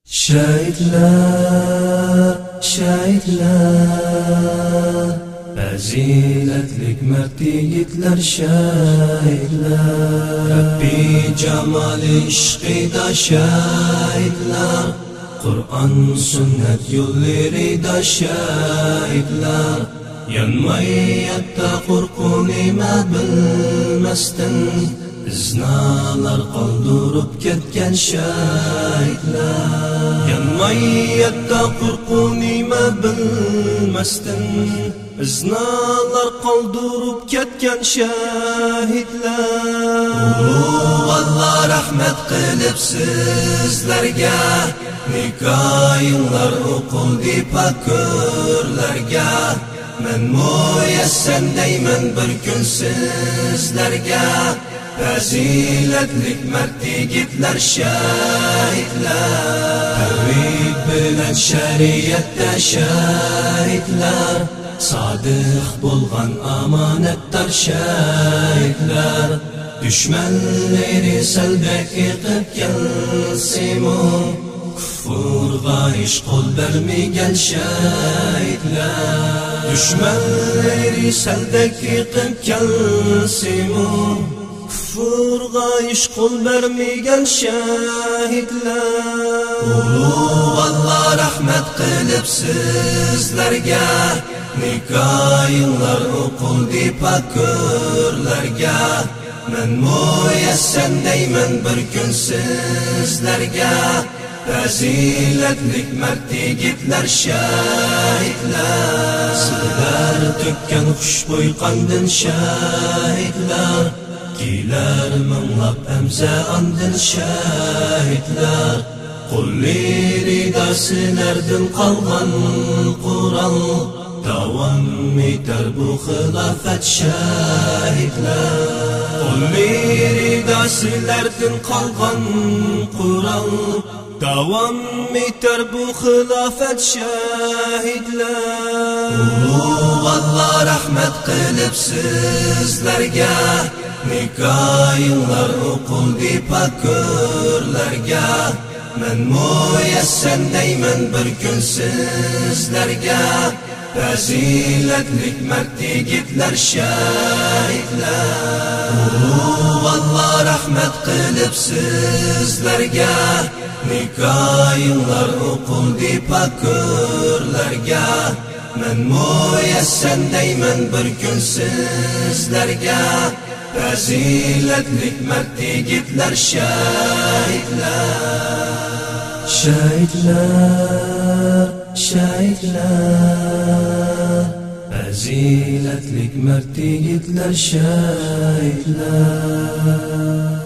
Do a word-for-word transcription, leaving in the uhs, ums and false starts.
Şahitler, şahitler, faziletlik mert yigitler şahitler, Rabbi cemali işqida şahitler, Kur'an sünnet yollarida şahitler, yanmayatda qo'rquv nima bilmasdan iznalar qoldirib ketgan shahidlar, yanmayatda qo'rquv nima bilmasdan iznalar qoldirib ketgan shahidlar. Ulug' Alloh rahmat qilib sizlarga, nikoyinglar o'qildi pakurlarga, men muyassar deyman bir kun sizlarga, faziletlik mert yigitlar shahidlar, tavhid bilan shariatda shahidlar, sodiq bo'lgan omonatdor shahidlar, dushmanlari salbak yiqib kelsimu kufrga ish qo'l bermagan shahidlar, dushmanlari salbak yiqib kelsimu kufrga ish qo'l bermagan shahidlar. Ulug' Alloh rahmat qilib sizlarga, nikoyinglar o'qildi pakurlarga, men muyassar deyman bir kun sizlarga, faziletlik mert yigitlar shahidlar, sizlar to'kkan xushbo'y qandin shahidlar, kelar minglab amza andin shahidlar, qo'llarida sizlardan qolgan Qur'on davom etar bu xilofat shahidlar, qo'llarida sizlardan qolgan Qur'on davom etar bu xilofat shahidlar. Ulug' Alloh rahmat qilib sizlarga, nikoyinglar o'qildi pakurlarga, men muyassar deyman bir kun sizlarga, faziletlik mert yigitlar shahidlar. Ulug' Alloh rahmat qilib sizlarga, nikoyinglar o'qildi pakurlarga, men muyassar deyman bir kun sizlarga, faziletlik mert yigitlar shahidlar. Şahitler, şahitler, faziletlik mert yigitlar shahidlar.